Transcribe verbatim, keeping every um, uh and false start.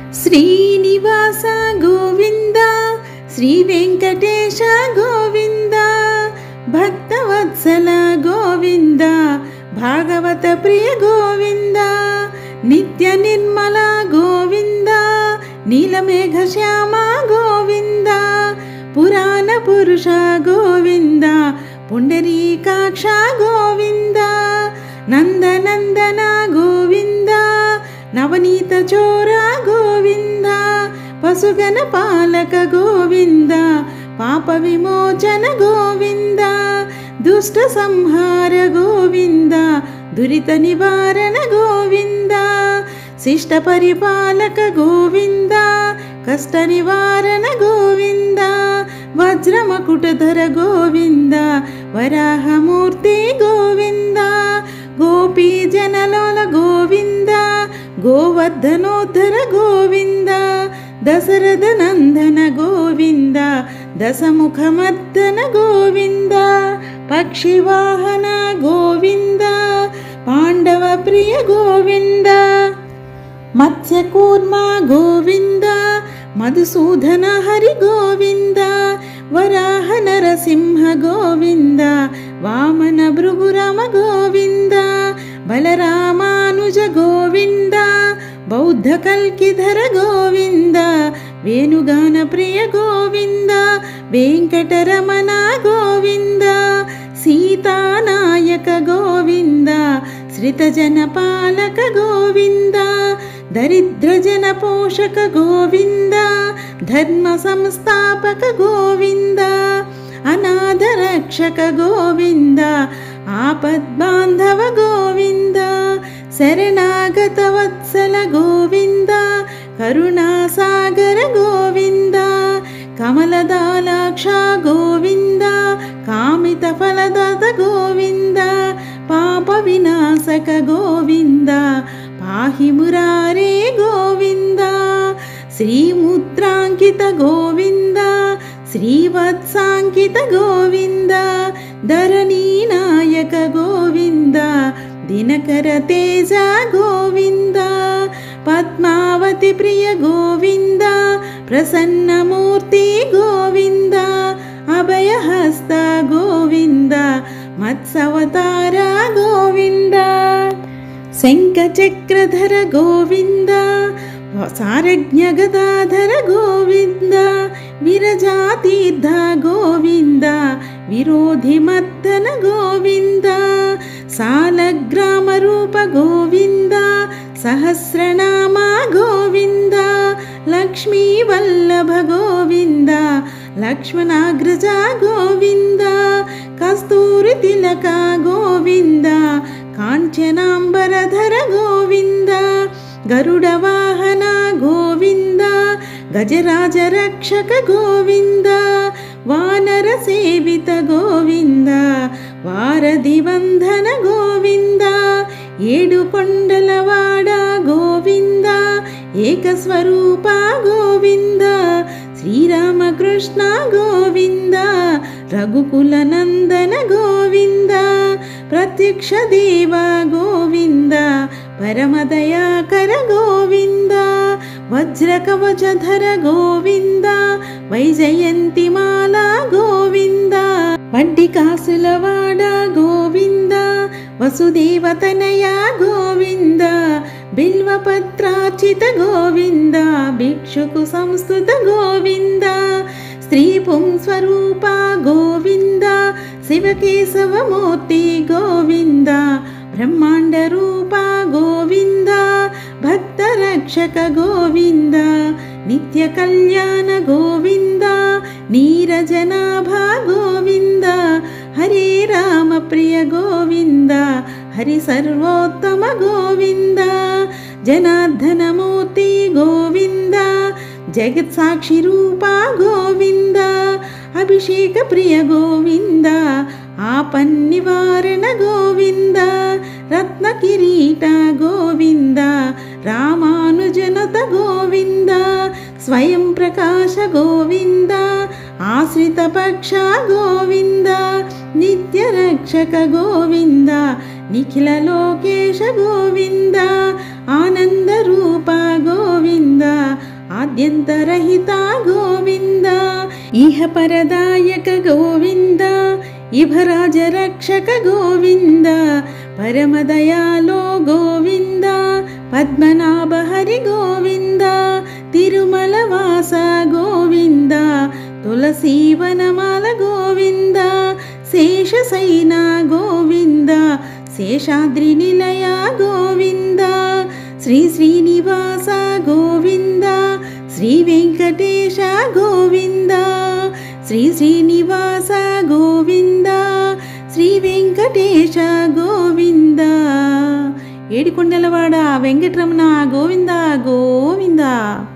శ్రీనివాస గోవింద, శ్రీ వెంకటేశ గోవింద, భక్తవత్సల గోవింద, భాగవత ప్రియ గోవింద, నిత్య నిర్మల గోవింద, నీలమేఘ శ్యామ గోవింద, పురాణ పురుష గోవింద, పుండరీకాక్ష గోవింద, నందనందన గోవింద, నవనీత చోర గోవింద, పశుగణ పాలక గోవింద, పాప విమోచన గోవింద, దుష్ట సంహార గోవింద, దురిత నివారణ గోవింద, శిష్ట పరిపాలక గోవింద, కష్ట నివారణ గోవింద, వజ్రమకుటధర గోవింద, వరాహమూర్తి గోవింద, గోపీ జనలోల గోవింద, గోవర్ధనోద్ధర గోవింద, దశరథ నందన గోవింద, దశముఖమర్దన గోవింద, పక్షివాహన గోవింద, పాండవ ప్రియ గోవింద, మత్స్యకూర్మ గోవింద, మధుసూదన హరి గోవింద, వరాహ నరసింహ గోవింద, వామన భృగురామ గోవింద, బలరామానుజ గోవింద, బౌద్ధ కల్కిధర గోవింద, వేణుగాన ప్రియ గోవింద, వెంకటరమణ గోవింద, సీతానాయక గోవింద, శ్రితజన పాలక గోవింద, దరిద్ర జన పోషక గోవింద, ధర్మ సంస్థాపక గోవింద, అనాథ రక్షక గోవింద, ఆపద్బాంధవ గోవింద, శరణాగత వత్సల గోవింద, కరుణాసాగర గోవింద, కమలదాలాక్ష గోవింద, కామిత ఫలదాత గోవింద, పాప వినాశక గోవింద, పాహి మురారే గోవింద, శ్రీముద్రాంకిత గోవింద, శ్రీవత్సాంకిత గోవింద, ధరణీ నాయక గోవింద, దినకర తేజ గోవింద, పద్మావతి ప్రియ గోవింద, ప్రసన్నమూర్తి గోవింద, అభయహస్త గోవింద, మత్సవతార గోవింద, శంఖచక్రధర గోవింద, సారజ్ఞ గదాధర గోవింద, విరజాతీర్థ గోవింద, విరోధి మర్దన గోవింద, సాలగ్రామ రూప గోవింద, సహస్రనామ గోవింద, లక్ష్మీ వల్లభ గోవింద, లక్ష్మణాగ్రజ గోవింద, కస్తూరి తిలక గోవింద, కాంచనాంబరధర గోవింద, గరుడ వాహన గోవింద, గజరాజ రక్షక గోవింద, వానర సేవిత గోవింద, వారధి వందన గోవింద, ఏడు కొండలవాడ గోవింద, ఏకస్వరూప గోవింద, శ్రీరామకృష్ణ గోవింద, రఘుకుల నందన గోవింద, ప్రత్యక్ష దేవ గోవింద, పరమదయాకర గోవింద, వజ్రకవచధర గోవింద, వైజయంతిమాల గోవింద, వడ్డికాసులవాడ గోవింద, వసుదేవతనయ గోవింద, బిల్వపత్రార్చిత గోవింద, భిక్షుకు సంస్థుత గోవింద, స్త్రీ పుంస్వరూప గోవింద, శివకేశవమూర్తి గోవింద, బ్రహ్మాండ రూప గోవింద, భక్త రక్షక గోవింద, నిత్య కళ్యాణ గోవింద, నీరజనాభ గోవింద, హరే రామ ప్రియ గోవింద, హరి సర్వోత్తమ గోవింద, జనార్దనమూర్తి గోవింద, జగత్ సాక్షి రూప గోవింద, అభిషేక ప్రియ గోవింద, ఆపన్నివారణ గోవింద, రత్న కిరీట గోవింద, రామానుజనత గోవింద, స్వయం ప్రకాశ గోవింద, ఆశ్రిత పక్ష గోవింద, నిత్య రక్షక గోవింద, నిఖిల లోకేశ గోవింద, ఆనంద రూప గోవింద, ఆద్యంతరహిత గోవింద ఇహ పరదాయక గోవింద ఇభరాజ రక్షక గోవింద పరమదయాలో గోవింద పద్మనాభ హరి గోవింద తిరుమల వాస గోవింద తులసీవనమాల గోవింద శేషశయన గోవింద శేషాద్రి నిలయ గోవింద శ్రీ శ్రీనివాస గోవింద శ్రీ వెంకటేశ గోవింద శ్రీ శ్రీనివాస గోవింద శ్రీ వెంకటేశ గోవింద ఏడికొండలవాడ వెంకటరమణ గోవింద గోవింద.